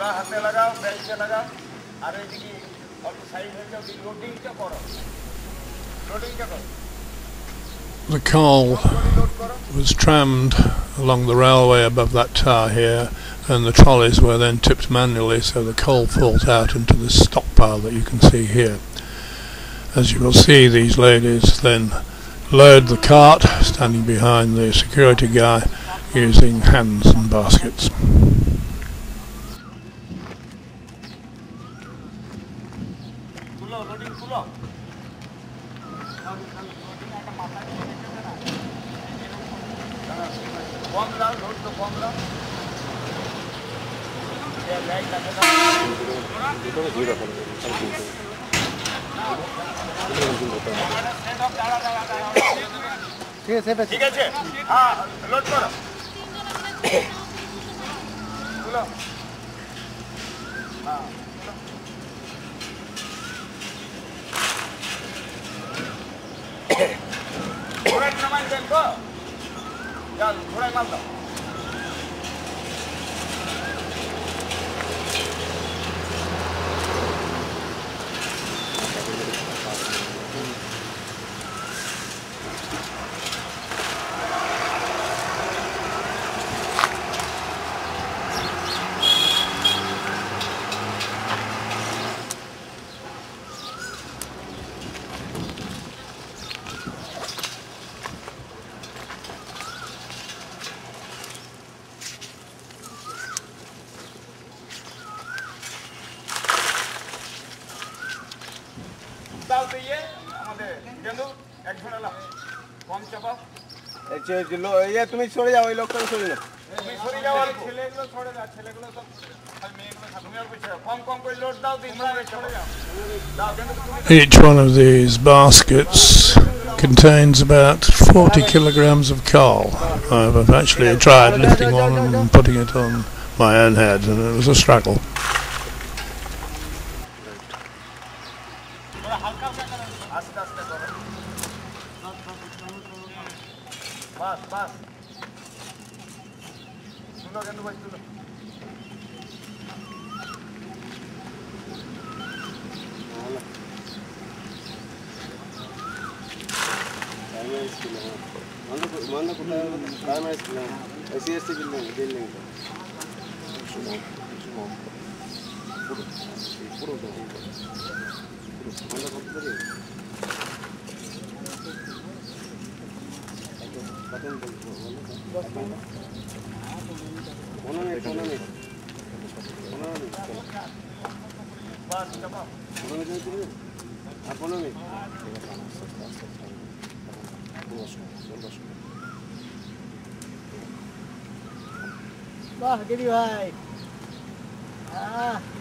হাতে লাগাও, ব্রেকে লাগাও, আর এদিকে অল্প সাইড হয়ে যাও, লোডিংটা করো, লোডিংটা করো। The coal was trammed along the railway above that tower here, and the trolleys were then tipped manually, so the coal falls out into this stockpile that you can see here. As you will see, these ladies then load the cart, standing behind the security guy, using hands and baskets. ঠিক আছে, হ্যাঁ load করো, তুলো, হ্যাঁ ঘোড়ার নামাই দেন তো, যাও ঘোড়ায় মাল দাও। তুমি সরে যাও, ওই লোকটা সরে যাও, সরে যাও, ছেলেগুলো সরে যাও, ছেলেগুলো সব কম কম করে লোড দাও, সরে যাও। Each one of these baskets contains about 40 kilograms of coal. I've actually tried lifting one and putting it on my own head, and it was a struggle. Wah, gini, bhai.